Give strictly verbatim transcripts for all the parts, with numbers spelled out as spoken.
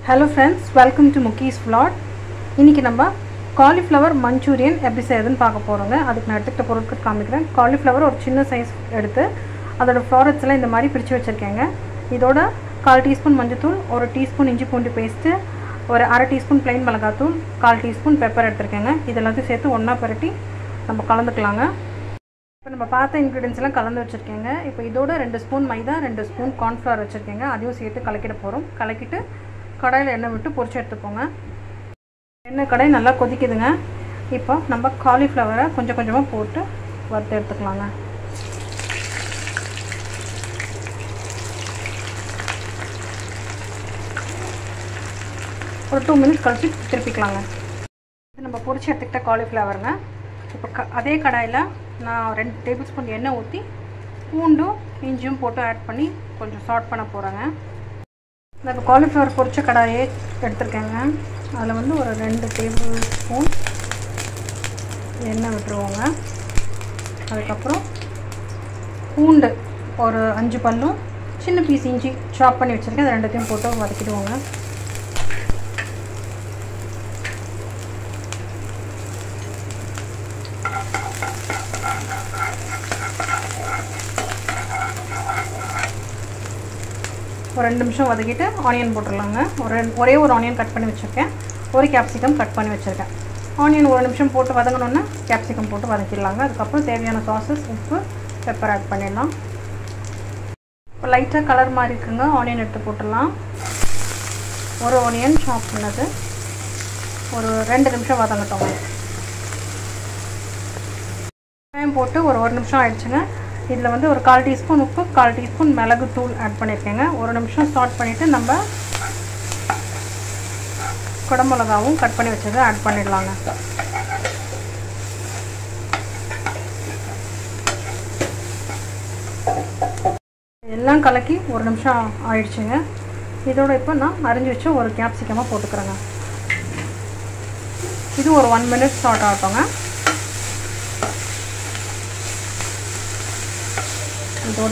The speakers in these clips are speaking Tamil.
Hello friends, welcome to Muki's vlog. இன்னைக்கு நம்ம cauliflower Munchurian எப்படி செய்யறதுன்னு பார்க்க போறோங்க. அதுக்கு நான் எடுத்துக்கிட்ட பொருட்கள் காமிக்கிறேன். cauliflower ஒரு சின்ன சைஸ் எடுத்து அதோட florets எல்லாம் இந்த மாதிரி பிரிச்சு வச்சிருக்கேங்க. இதோட கால் டீஸ்பூன் மஞ்சள்தூள், ஒரு டீஸ்பூன் இஞ்சி பூண்டு பேஸ்ட், ஒரு அரை டீஸ்பூன் plain மிளகாய்த்தூள், கால் டீஸ்பூன் பெப்பர் எடுத்துர்க்கேங்க. இதெல்லாம் சேர்த்து ஒண்ணா பரட்டி நம்ம கலந்துக்கலாங்க. இப்போ நம்ம பார்த்த ingredients எல்லாம் கலந்து வச்சிருக்கேங்க. இப்போ இதோட ரெண்டு ஸ்பூன் மைதா, ரெண்டு ஸ்பூன் corn flour வச்சிருக்கேங்க. அதையும் சேர்த்து கலக்கிட போறோம். கலக்கிட்டு கடாயில எண்ணெய் விட்டு பொரிச்சு எடுத்துக்கோங்க. எண்ணெய் கடாய் நல்லா கொதிக்குதுங்க. இப்போ நம்ம காலிஃப்ளவரை கொஞ்சம் கொஞ்சமா போட்டு வறுத்து எடுத்துக்கலாங்க. ஒரு டூ மினிட்ஸ் கழிச்சு திருப்பிக்கலாங்க. இது நம்ம பொரிச்சு எடுத்துக்கிட்ட காலிஃப்ளவருங்க. இப்போ அதே கடாயில் நான் ரெண்டு டேபிள் ஸ்பூன் எண்ணெய் ஊற்றி பூண்டும் இஞ்சியும் போட்டு ஆட் பண்ணி கொஞ்சம் சாட் பண்ண போகிறேங்க. இந்த இப்போ காலிஃப்ளவர் பொரிச்ச கடாயே எடுத்துருக்கேங்க. அதில் வந்து ஒரு ரெண்டு டேபிள் ஸ்பூன் எண்ணெய் விட்டுருவோங்க. அதுக்கப்புறம் பூண்டு ஒரு அஞ்சு பல்லும் சின்ன பீஸ் இஞ்சி சாப் பண்ணி வச்சுருக்கேன். அது ரெண்டுத்தையும் போட்டு வதக்கிடுவோங்க. ஒரு ரெண்டு நிமிஷம் வதக்கிட்டு ஆனியன் போட்டுடலாங்க. ஒரு ஒரே ஒரு ஆனியன் கட் பண்ணி வச்சுருக்கேன். ஒரு கேப்சிகம் கட் பண்ணி வச்சுருக்கேன். ஆனியன் ஒரு நிமிஷம் போட்டு வதங்கணுன்னா கேப்சிகம் போட்டு வதக்கிடலாங்க. அதுக்கப்புறம் தேவையான சாஸஸ், உப்பு, பெப்பர் ஆட் பண்ணிடலாம். இப்போ லைட்டாக கலர் மாதிரி இருக்குங்க. ஆனியன் எடுத்து போட்டுடலாம். ஒரு ஆனியன் சாப் பண்ணது ஒரு ரெண்டு நிமிஷம் வதங்கட்டோங்க. வெங்காயம் போட்டு ஒரு ஒரு நிமிஷம் ஆயிடுச்சுங்க. இதில் வந்து ஒரு கால் டீஸ்பூன் உப்பு, கால் டீஸ்பூன் மிளகு தூள் ஆட் பண்ணியிருக்கேங்க. ஒரு நிமிஷம் ஸ்டார்ட் பண்ணிவிட்டு நம்ம குடமிளகாவும் கட் பண்ணி வச்சதை ஆட் பண்ணிடலாங்க. எல்லாம் கலக்கி ஒரு நிமிஷம் ஆயிடுச்சுங்க. இதோட இப்போ நான் அரிஞ்சு வச்சு ஒரு கேப்சிகமாக போட்டுக்கிறேங்க. இது ஒரு ஒன் மினிட் ஸ்டார்ட் ஆகட்டோங்க. இதோட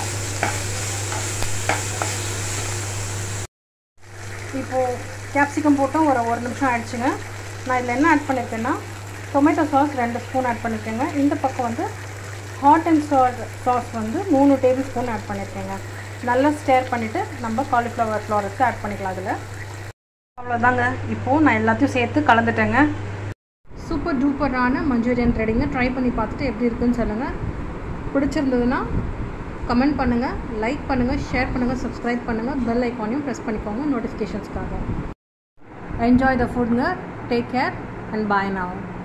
இப்போது கேப்சிகம் போட்டோம் ஒரு ஒரு நிமிஷம் ஆயிடுச்சுங்க. நான் இதில் என்ன ஆட் பண்ணியிருக்கேன்னா டொமேட்டோ சாஸ் ரெண்டு ஸ்பூன் ஆட் பண்ணியிருக்கேங்க. இந்த பக்கம் வந்து ஹாட் அண்ட் சாஸ் சாஸ் வந்து மூணு டேபிள் ஸ்பூன் ஆட் பண்ணியிருக்கேங்க. நல்லா ஸ்டேர் பண்ணிவிட்டு நம்ம காலிஃப்ளவர் ஃப்ளாரட்ஸ் ஆட் பண்ணிக்கலாம். அதில் அவ்வளோதாங்க. இப்போது நான் எல்லாத்தையும் சேர்த்து கலந்துட்டேங்க. சூப்பர் டூப்பரான மஞ்சூரியன் ரெடிங்க. ட்ரை பண்ணி பார்த்துட்டு எப்படி இருக்குன்னு சொல்லுங்கள். பிடிச்சிருந்ததுன்னா கமெண்ட் பண்ணுங்கள், லைக் பண்ணுங்கள், ஷேர் பண்ணுங்கள், சப்ஸ்கிரைப் பண்ணுங்கள், பெல் ஐக்கானையும் ப்ரெஸ் பண்ணிக்கோங்க நோட்டிஃபிகேஷன்ஸ்க்காக. என்ஜாய் த ஃபுட்ங்க. Take care and bye now.